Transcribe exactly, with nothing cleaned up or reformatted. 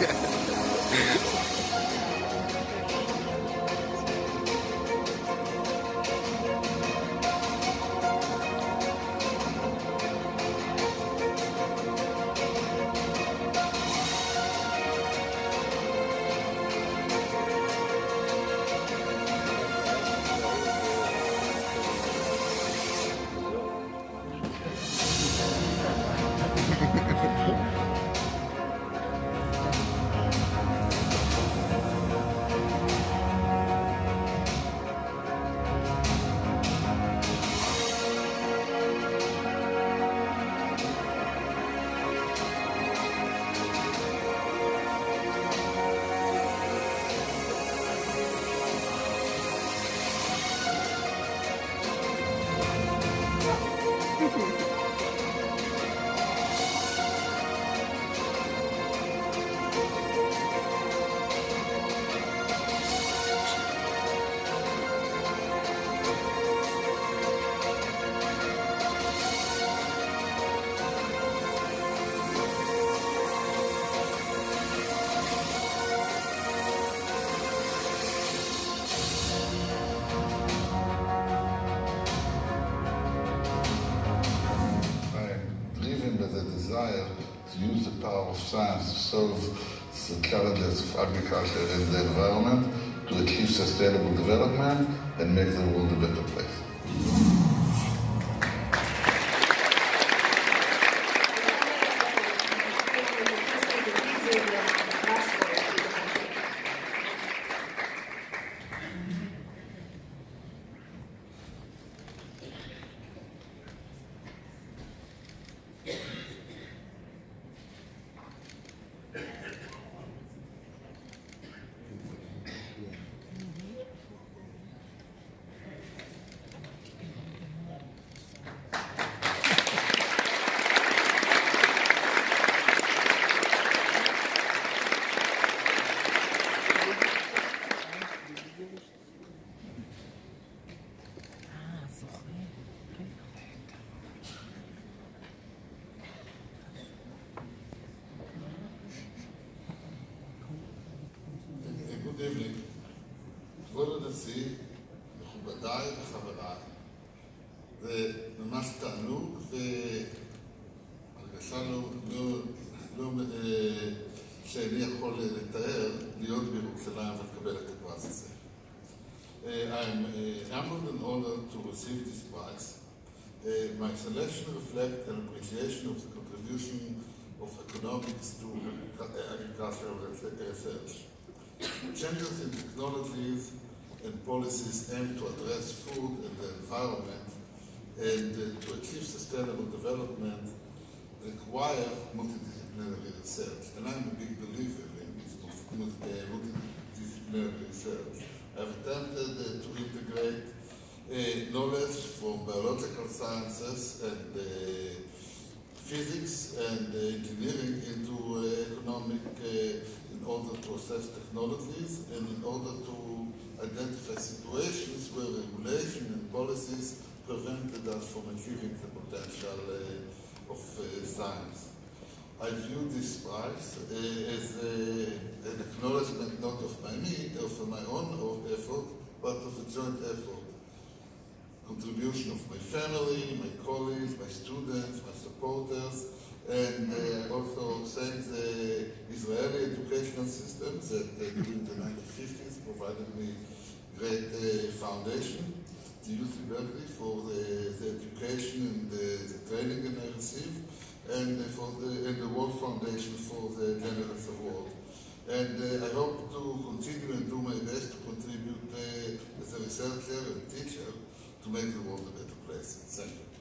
To use the power of science to solve the challenges of agriculture and the environment, to achieve sustainable development and make the world a better place. Good evening. כבוד הנשיא, מכובדיי וחבריי, זה ממש תענוג והרגשה לא, לא, לא שאני יכול לתאר להיות בירושלים ולקבל את הפרס הזה. I'm humbled and honored to receive this prize. Uh, my selection reflects an appreciation of the contribution of economics to agricultural research. Changes in technologies and policies aim to address food and the environment and uh, to achieve sustainable development require multidisciplinary research. And I'm a big believer in this multidisciplinary research. I've attempted uh, to integrate uh, knowledge from biological sciences and uh, physics and uh, engineering into uh, economic uh, in order to assess technologies and in order to identify situations where regulation and policies prevented us from achieving the potential uh, of uh, science. I view this prize uh, as uh, an acknowledgement not of my, of my own effort, but of a joint effort. Contribution of my family, my colleagues, my students, my supporters, and uh, also thank the Israeli educational system that uh, during the nineteen fifties provided me great uh, foundation, the U C Berkeley for the, the education and the, the training that I received, and uh, for the, and the World Foundation for the Generous Award. And uh, I hope to continue and do my best to contribute uh, as a researcher and teacher to make the world a better place. Thank you.